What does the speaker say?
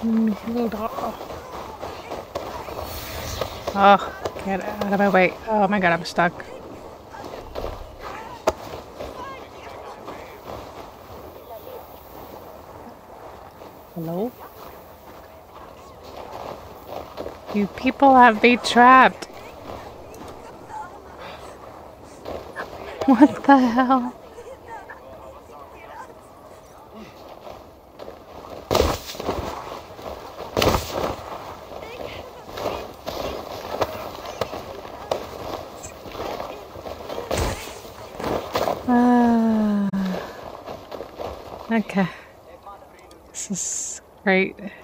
Oh, get out of my way. Oh my god, I'm stuck. Hello? You people have me trapped. What the hell? Okay. This is great.